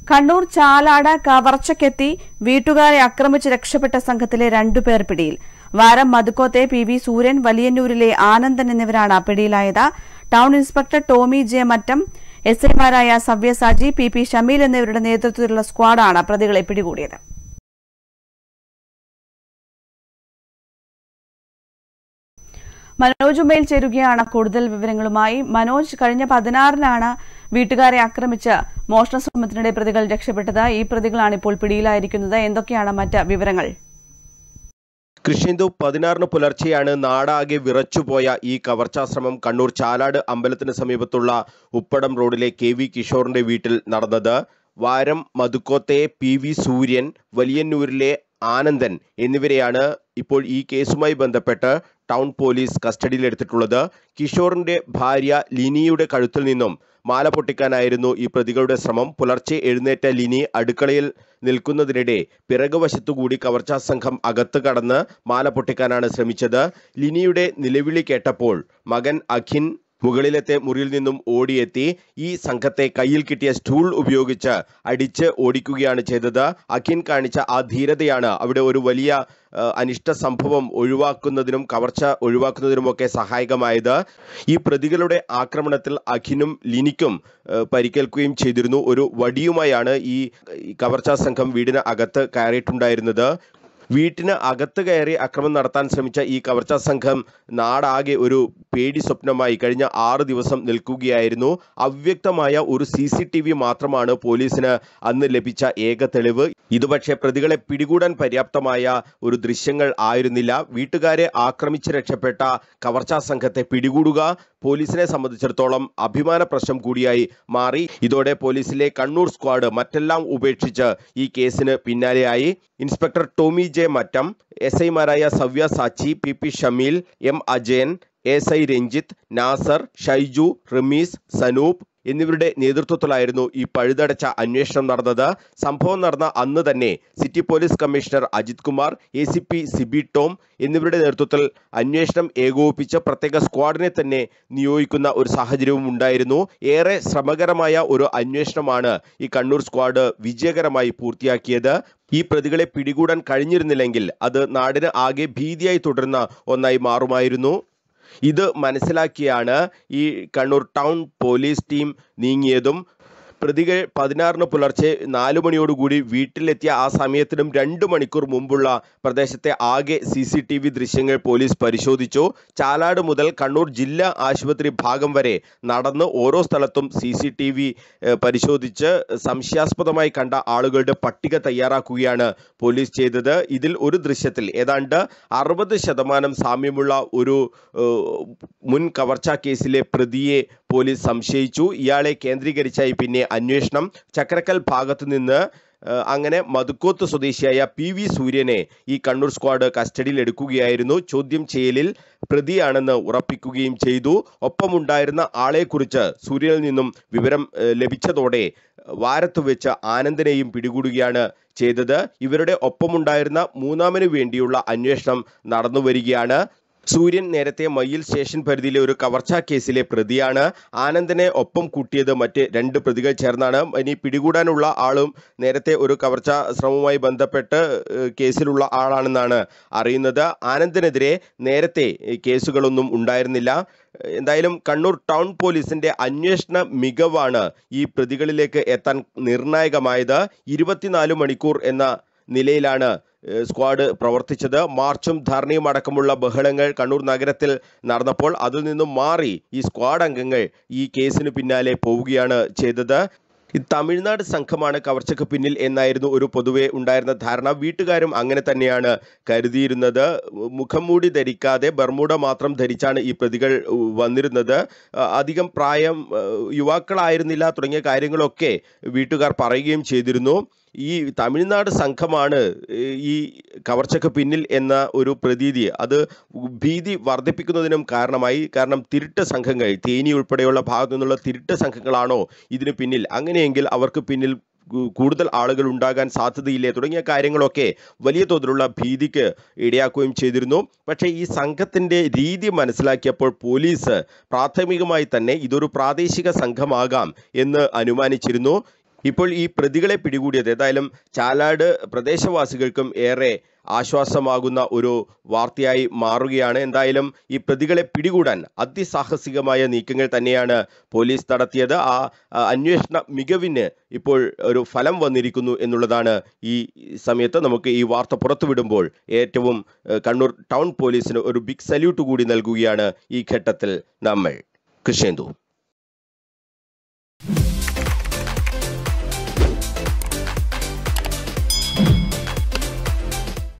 കണ്ണൂർ ചാലാട് കവർച്ചക്കെത്തി വീട്ടുകാരെ ആക്രമിച്ച് രക്ഷപ്പെട്ട സംഘത്തിലെ 2 പേർ പിടിയിൽ. വാരം മതുക്കോത്തെ പി.വി. സൂര്യൻ, വലിയന്നൂരിലെ ആനന്ദൻ എന്നിവരാണ് പിടിയിലായത്. Town inspector Tomy J Mattam, എസ്ഐമാരായ സവ്യസാജി, പി.പി. ഷമീൽ എന്നിവരുടെ നേതൃത്വത്തിലുള്ള സ്ക്വാഡാണ് പ്രതികളെ പിടികൂടിയത്. മനോജ് ഉമ്മയിൽ ചേരുകയാണ് കൂടുതൽ വിവരങ്ങളുമായി. മനോജ്, കഴിഞ്ഞ 16-നാണ് വീട്ടുകാരെ ആക്രമിച്ച് മോഷണ ശ്രമത്തിനിടെ പ്രതികൾ രക്ഷപ്പെട്ടത്. ഈ പ്രതികളാണ് ഇപ്പോൾ പിടിയിലായിരിക്കുന്നത്. എന്തൊക്കെയാണ് മറ്റ് വിവരങ്ങൾ? കൃഷിന്ദു 16-ന് പുലർച്ചെയാണ് നാടാകെ വിറച്ചുപോയ ഈ കവർച്ചാശ്രമം കണ്ണൂർ ചാലാട് അമ്പലത്തിന് സമീപത്തുള്ള ഉപ്പടം റോഡിലെ കെ.വി. കിഷോറിന്റെ വീട്ടിൽ നടന്നത്. വാരം മതുക്കോത്തെ പി.വി. സൂര്യൻ, വലിയന്നൂരിലെ ആനന്ദൻ എന്നിവരെയാണ് ഇപ്പോൾ ഈ കേസുമായി ബന്ധപ്പെട്ട് ടൗൺ പോലീസ് കസ്റ്റഡിയിലെടുത്തിട്ടുള്ളത്. കിഷോറിന്റെ ഭാര്യ ലിനിയുടെ കഴുത്തിൽ നിന്നും മാല പൊട്ടിക്കാനായിരുന്നു ഈ പ്രതികളുടെ ശ്രമം. പുലർച്ചെ എഴുന്നേറ്റ ലിനി അടുക്കളയിൽ നിൽക്കുന്നതിനിടെ പിറകുവശത്തുകൂടി കവർച്ചാ സംഘം അകത്ത് കടന്ന് മാല പൊട്ടിക്കാനാണ് ശ്രമിച്ചത്. ലിനിയുടെ നിലവിളി കേട്ടപ്പോൾ മകൻ അഖിൻ മുകളിലത്തെ മുറിയിൽ നിന്നും ഓടിയെത്തി ഈ സംഘത്തെ കയ്യിൽ കിട്ടിയ സ്റ്റൂൾ ഉപയോഗിച്ച് അടിച്ച് ഓടിക്കുകയാണ് ചെയ്തത്. അഖിൻ കാണിച്ച ആ ധീരതയാണ് അവിടെ ഒരു വലിയ അനിഷ്ട സംഭവം ഒഴിവാക്കുന്നതിനും കവർച്ച ഒഴിവാക്കുന്നതിനുമൊക്കെ സഹായകമായത്. ഈ പ്രതികളുടെ ആക്രമണത്തിൽ അഖിനും ലിനിക്കും പരിക്കേൽക്കുകയും ചെയ്തിരുന്നു. ഒരു വടിയുമായാണ് ഈ കവർച്ചാ സംഘം വീടിന് അകത്ത് കയറിയിട്ടുണ്ടായിരുന്നത്. വീട്ടിന് അകത്ത് കയറി അക്രമം നടത്താൻ ശ്രമിച്ച ഈ കവർച്ചാ സംഘം നാടാകെ ഒരു പേടി സ്വപ്നമായി കഴിഞ്ഞ 6 ദിവസം നിൽക്കുകയായിരുന്നു. അവ്യക്തമായ ഒരു CCTV മാത്രമാണ് പോലീസിന് അന്ന് ലഭിച്ച ഏക തെളിവ്. ഇത് പക്ഷേ പ്രതികളെ പിടികൂടാൻ പര്യാപ്തമായ ഒരു ദൃശ്യങ്ങൾ ആയിരുന്നില്ല. വീട്ടുകാരെ ആക്രമിച്ച് രക്ഷപ്പെട്ട കവർച്ചാ സംഘത്തെ പിടികൂടുക പോലീസിനെ സംബന്ധിച്ചിടത്തോളം അഭിമാന പ്രശ്നം കൂടിയായി മാറി. ഇതോടെ പോലീസിലെ കണ്ണൂർ സ്ക്വാഡ് മറ്റെല്ലാം ഉപേക്ഷിച്ച് ഈ കേസിന് പിന്നാലെയായി. ഇൻസ്പെക്ടർ ടോമി ജെ മറ്റം, എസ്ഐമാരായ Savyasachi, P P. Shameel, M Ajayan, S I. Ranjith, Nasar, Shaiju, Rameez, Sanoop എന്നിവരുടെ നേതൃത്വത്തിലായിരുന്നു ഈ പഴുതടച്ച അന്വേഷണം നടന്നത്. സംഭവം നടന്ന അന്ന് തന്നെ city police commissioner Ajith Kumar, ACP Sibi Tom എന്നിവരുടെ നേതൃത്വത്തിൽ അന്വേഷണം ഏകോപിപ്പിച്ച പ്രത്യേക സ്ക്വാഡിനെ തന്നെ നിയോഗിക്കുന്ന ഒരു സാഹചര്യവും ഉണ്ടായിരുന്നു. ഏറെ ശ്രമകരമായ ഒരു അന്വേഷണമാണ് ഈ കണ്ണൂർ സ്ക്വാഡ് വിജയകരമായി പൂർത്തിയാക്കിയത്. ഈ പ്രതികളെ പിടികൂടാൻ കഴിഞ്ഞിരുന്നില്ലെങ്കിൽ അത് നാടിന് ആകെ ഭീതിയായി തുടരുന്ന ഒന്നായി മാറുമായിരുന്നു. ഇത് മനസ്സിലാക്കിയാണ് ഈ കണ്ണൂർ ടൗൺ പോലീസ് ടീം നീങ്ങിയതും. പ്രതികൾ 16-ന് പുലർച്ചെ 4 മണിയോടുകൂടി വീട്ടിലെത്തിയ ആ സമയത്തിനും 2 മണിക്കൂർ മുമ്പുള്ള പ്രദേശത്തെ ആകെ CCTV ദൃശ്യങ്ങൾ പോലീസ് പരിശോധിച്ചു. ചാലാട് മുതൽ കണ്ണൂർ ജില്ലാ ആശുപത്രി ഭാഗം വരെ നടന്ന് ഓരോ സ്ഥലത്തും CCTV പരിശോധിച്ച് സംശയാസ്പദമായി കണ്ട ആളുകളുടെ പട്ടിക തയ്യാറാക്കുകയാണ് പോലീസ് ചെയ്തത്. ഇതിൽ ഒരു ദൃശ്യത്തിൽ ഏതാണ്ട് 60% സാമ്യമുള്ള ഒരു മുൻ കവർച്ചാ കേസിലെ പ്രതിയെ പോലീസ് സംശയിച്ചു. ഇയാളെ കേന്ദ്രീകരിച്ചായി പിന്നെ അന്വേഷണം. ചക്രക്കൽ ഭാഗത്തു നിന്ന് അങ്ങനെ മതുക്കോത്ത് സ്വദേശിയായ പി.വി. സൂര്യനെ ഈ കണ്ണൂർ സ്ക്വാഡ് കസ്റ്റഡിയിൽ എടുക്കുകയായിരുന്നു. ചോദ്യം ചെയ്യലിൽ പ്രതിയാണെന്ന് ഉറപ്പിക്കുകയും ചെയ്തു. ഒപ്പമുണ്ടായിരുന്ന ആളെക്കുറിച്ച് സൂര്യനിൽ നിന്നും വിവരം ലഭിച്ചതോടെ വാരത്ത് വെച്ച് ആനന്ദനെയും പിടികൂടുകയാണ് ചെയ്തത്. ഇവരുടെ ഒപ്പമുണ്ടായിരുന്ന 3-ാമന് വേണ്ടിയുള്ള അന്വേഷണം നടന്നു വരികയാണ്. സൂര്യൻ നേരത്തെ മയ്യിൽ സ്റ്റേഷൻ പരിധിയിലെ ഒരു കവർച്ചാ കേസിലെ പ്രതിയാണ്. ആനന്ദനെ ഒപ്പം കൂട്ടിയത് മറ്റ് 2 പ്രതികൾ ചേർന്നാണ്. ഇനി പിടികൂടാനുള്ള ആളും നേരത്തെ ഒരു കവർച്ചാ ശ്രമവുമായി ബന്ധപ്പെട്ട് കേസിലുള്ള ആളാണെന്നാണ് അറിയുന്നത്. ആനന്ദിനെതിരെ നേരത്തെ കേസുകളൊന്നും ഉണ്ടായിരുന്നില്ല. എന്തായാലും കണ്ണൂർ ടൗൺ പോലീസിന്റെ അന്വേഷണ മികവാണ് ഈ പ്രതികളിലേക്ക് എത്താൻ നിർണായകമായത്. 24 മണിക്കൂർ എന്ന നിലയിലാണ് സ്ക്വാഡ് പ്രവർത്തിച്ചത്. മാർച്ചും ധർണയും അടക്കമുള്ള ബഹളങ്ങൾ കണ്ണൂർ നഗരത്തിൽ നടന്നപ്പോൾ അതിൽ നിന്നും മാറി ഈ സ്ക്വാഡ് അംഗങ്ങൾ ഈ കേസിന് പിന്നാലെ പോവുകയാണ് ചെയ്തത്. തമിഴ്നാട് സംഘമാണ് കവർച്ചയ്ക്ക് പിന്നിൽ എന്നായിരുന്നു ഒരു പൊതുവെ ഉണ്ടായിരുന്ന ധാരണ. വീട്ടുകാരും അങ്ങനെ തന്നെയാണ് കരുതിയിരുന്നത്. മുഖം മൂടി ധരിക്കാതെ ബർമൂഡ മാത്രം ധരിച്ചാണ് ഈ പ്രതികൾ വന്നിരുന്നത്. അധികം പ്രായം യുവാക്കളായിരുന്നില്ല തുടങ്ങിയ കാര്യങ്ങളൊക്കെ വീട്ടുകാർ പറയുകയും ചെയ്തിരുന്നു. ഈ തമിഴ്നാട് സംഘമാണ് ഈ കവർച്ചയ്ക്ക് പിന്നിൽ എന്ന ഒരു പ്രതീതി അത് ഭീതി വർദ്ധിപ്പിക്കുന്നതിനും കാരണമായി. കാരണം തിരുട്ട് സംഘങ്ങൾ, തേനി ഉൾപ്പെടെയുള്ള ഭാഗത്തു നിന്നുള്ള തിരുട്ട് സംഘങ്ങളാണോ ഇതിന് പിന്നിൽ? അങ്ങനെയെങ്കിൽ അവർക്ക് പിന്നിൽ കൂടുതൽ ആളുകൾ ഉണ്ടാകാൻ സാധ്യതയില്ലേ തുടങ്ങിയ കാര്യങ്ങളൊക്കെ വലിയ തോതിലുള്ള ഭീതിക്ക് ഇടയാക്കുകയും ചെയ്തിരുന്നു. പക്ഷേ ഈ സംഘത്തിൻ്റെ രീതി മനസ്സിലാക്കിയപ്പോൾ പോലീസ് പ്രാഥമികമായി തന്നെ ഇതൊരു പ്രാദേശിക സംഘമാകാം എന്ന് അനുമാനിച്ചിരുന്നു. ഇപ്പോൾ ഈ പ്രതികളെ പിടികൂടിയത് ഏതായാലും ചാലാട് പ്രദേശവാസികൾക്കും ഏറെ ആശ്വാസമാകുന്ന ഒരു വാർത്തയായി മാറുകയാണ്. എന്തായാലും ഈ പ്രതികളെ പിടികൂടാൻ അതിസാഹസികമായ നീക്കങ്ങൾ തന്നെയാണ് പോലീസ് നടത്തിയത്. ആ അന്വേഷണ മികവിന് ഇപ്പോൾ ഒരു ഫലം വന്നിരിക്കുന്നു എന്നുള്ളതാണ് ഈ സമയത്ത് നമുക്ക് ഈ വാർത്ത പുറത്തുവിടുമ്പോൾ ഏറ്റവും കണ്ണൂർ ടൗൺ പോലീസിന് ഒരു ബിഗ് സല്യൂട്ട് കൂടി നൽകുകയാണ് ഈ ഘട്ടത്തിൽ നമ്മൾ. കൃഷ്ണേന്ദു.